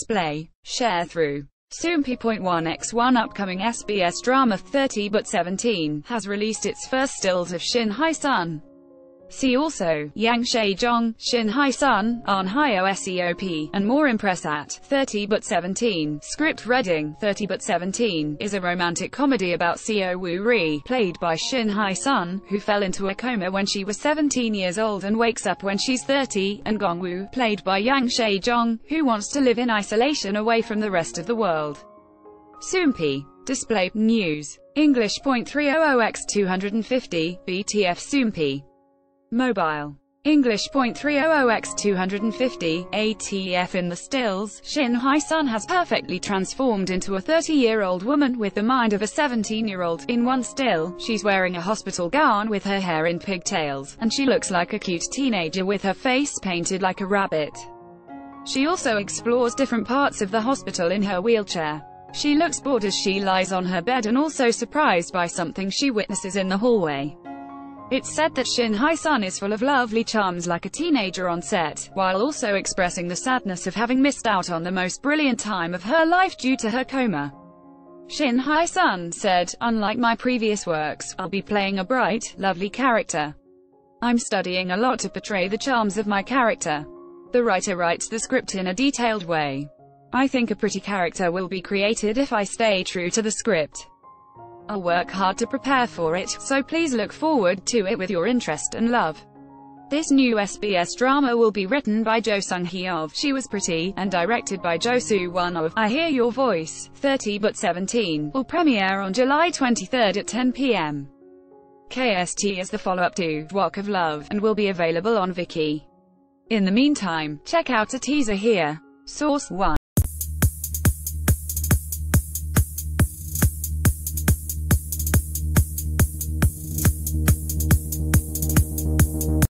display. Sharethrough. Soompi.1x1 Upcoming SBS drama 30 but 17 has released its first stills of Shin Hye Sun. See also, Yang Shae-jong, Shin Hye Sun, on HYOSEOP, and more. Impress at 30 but 17. Script reading. 30 but 17 is a romantic comedy about Seo Woo-ri, played by Shin Hye Sun, who fell into a coma when she was 17 years old and wakes up when she's 30, and Gong-woo, played by Yang Shae-jong, who wants to live in isolation away from the rest of the world. Soompi. Display. News. English.300x250, BTF Soompi. Mobile. English.300x250, ATF. In the stills, Shin Hye Sun has perfectly transformed into a 30-year-old woman with the mind of a 17-year-old. In one still, she's wearing a hospital gown with her hair in pigtails, and she looks like a cute teenager with her face painted like a rabbit. She also explores different parts of the hospital in her wheelchair. She looks bored as she lies on her bed and also surprised by something she witnesses in the hallway. It's said that Shin Hye Sun is full of lovely charms like a teenager on set, while also expressing the sadness of having missed out on the most brilliant time of her life due to her coma. Shin Hye Sun said, "Unlike my previous works, I'll be playing a bright, lovely character. I'm studying a lot to portray the charms of my character. The writer writes the script in a detailed way. I think a pretty character will be created if I stay true to the script. I'll work hard to prepare for it, so please look forward to it with your interest and love." This new SBS drama will be written by Jo Sung-hee of She Was Pretty, and directed by Jo Soo-won of I Hear Your Voice. 30 but 17 will premiere on July 23 at 10 p.m. KST as the follow-up to Walk of Love, and will be available on Viki. In the meantime, check out a teaser here. Source 1.